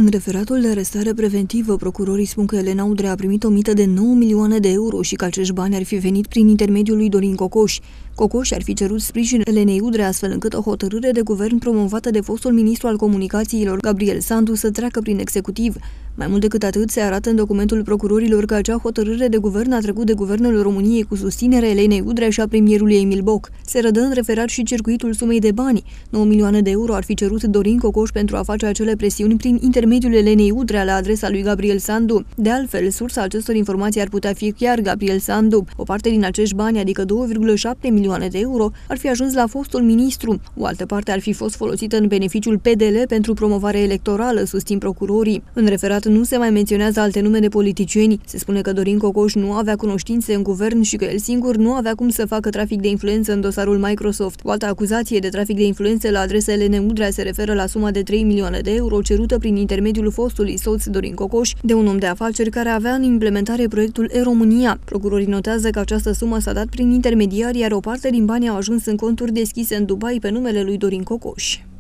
În referatul de arestare preventivă, procurorii spun că Elena Udrea a primit o mită de 9 milioane de euro și că acești bani ar fi venit prin intermediul lui Dorin Cocoș. Cocoș ar fi cerut sprijin Elenei Udrea, astfel încât o hotărâre de guvern promovată de fostul ministru al comunicațiilor, Gabriel Sandu, să treacă prin executiv. Mai mult decât atât, se arată în documentul procurorilor că acea hotărâre de guvern a trecut de Guvernul României cu susținerea Elenei Udrea și a premierului Emil Boc. Se redă în referat și circuitul sumei de bani. 9 milioane de euro ar fi cerut Dorin Cocoș pentru a face acele presiuni prin intermediul Elenei Udrea la adresa lui Gabriel Sandu. De altfel, sursa acestor informații ar putea fi chiar Gabriel Sandu. O parte din acești bani, adică 2,7 milioane de euro, ar fi ajuns la fostul ministru. O altă parte ar fi fost folosită în beneficiul PDL pentru promovare electorală, susțin procurorii. În referat nu se mai menționează alte nume de politicieni. Se spune că Dorin Cocoș nu avea cunoștințe în guvern și că el singur nu avea cum să facă trafic de influență în dosarul Microsoft. O altă acuzație de trafic de influență la adresa Elenei Udrea se referă la suma de 3 milioane de euro cerută prin intermediul fostului soț Dorin Cocoș de un om de afaceri care avea în implementare proiectul E-România. Procurorii notează că această sumă s-a dat prin intermediari, iar o parte din bani au ajuns în conturi deschise în Dubai pe numele lui Dorin Cocoș.